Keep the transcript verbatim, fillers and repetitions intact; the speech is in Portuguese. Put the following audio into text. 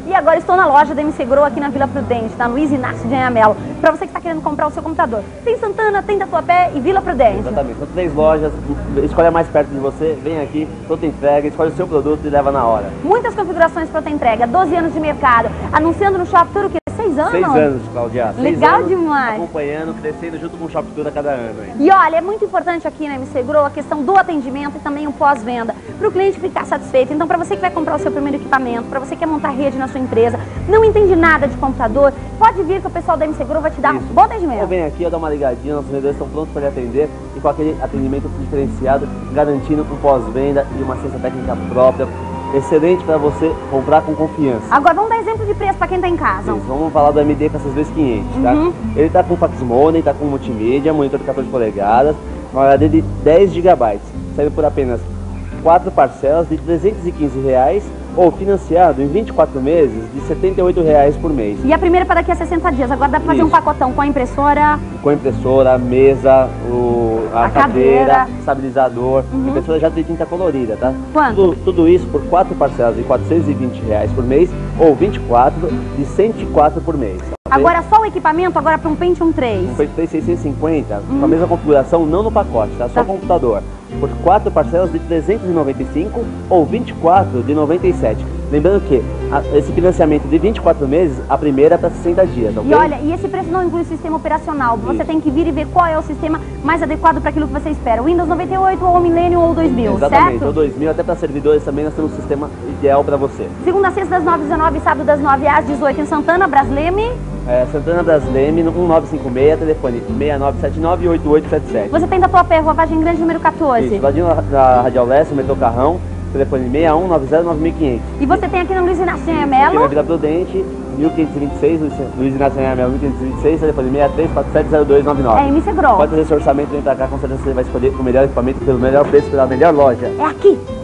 E agora estou na loja da M C Grow aqui na Vila Prudente, na Luiz Inácio de Anhamelo. Para você que está querendo comprar o seu computador. Tem Santana, tem Tatuapé e Vila Prudente. Exatamente, são três lojas, escolhe a mais perto de você, vem aqui, pronta entrega, escolhe o seu produto e leva na hora. Muitas configurações pronta entrega, doze anos de mercado, anunciando no Shop Tour o quê? Seis anos? Seis anos, Claudia. Legal Seis anos demais. Acompanhando, crescendo junto com o Shop Tour a cada ano. Hein? E olha, é muito importante aqui na M C Grow a questão do atendimento e também o pós-venda, para o cliente ficar satisfeito. Então, para você que vai comprar o seu primeiro equipamento, para você que quer montar rede na sua empresa, não entende nada de computador, pode vir que o pessoal da M C Grow vai te dar Isso. um bom atendimento. Ou vem aqui, eu dou uma ligadinha, nossos vendedores estão prontos para lhe atender e com aquele atendimento diferenciado, garantindo um pós-venda e uma assistência técnica própria. Excelente para você comprar com confiança. Agora vamos dar exemplo de preço para quem está em casa. Isso, vamos falar do M D Cassas dois mil e quinhentos, tá? Uhum. Ele está com fax modem, está com multimídia, monitor de quatorze polegadas, uma H D de dez gigabytes, saindo por apenas quatro parcelas de trezentos e quinze reais ou financiado em vinte e quatro meses de setenta e oito reais por mês. E a primeira para daqui a sessenta dias. Agora dá para fazer Isso. um pacotão com a impressora, Com a impressora, mesa, o, a, A cadeira, cadeira. estabilizador, Uhum. impressora já tem tinta colorida, tá? Quanto? Tudo, tudo isso por quatro parcelas de quatrocentos e vinte reais por mês ou vinte e quatro de cento e quatro por mês. ok? Agora só o equipamento, agora para um Pentium três. Um Pentium seiscentos e cinquenta, Uhum. com a mesma configuração, não no pacote, tá? Só Tá. o computador. Por quatro parcelas de trezentos e noventa e cinco ou vinte e quatro de noventa e sete. Lembrando que a, esse financiamento de vinte e quatro meses, a primeira é para sessenta dias, ok? E olha, e esse preço não inclui o sistema operacional. Você Isso. tem que vir e ver qual é o sistema mais adequado para aquilo que você espera. Windows noventa e oito ou Millennium ou dois mil, Exatamente, certo? ou dois mil, até para servidores também nós temos um sistema ideal para você. Segunda a sexta das nove às dezenove, sábado das nove às dezoito em Santana, Brasleme. É, Santana Brasleme, um nove cinco seis, telefone seis nove sete nove oito oito sete sete. Você tem Tatuapé, Rua Vargem Grande, número quatorze. Isso, ladinho da Radial Leste, Metrô Carrão, telefone seis um nove zero nove quinhentos. E você tem aqui no Luiz Inácio Aqui na Anhamelo. Vila Prudente, mil quinhentos e vinte e seis, Luiz Inácio Anhamelo, mil quinhentos e vinte e seis, telefone seis três quatro sete zero dois nove nove. É M C Grow. Pode fazer seu orçamento, vem pra cá, com certeza você vai escolher o melhor equipamento pelo melhor preço, pela melhor loja. É aqui.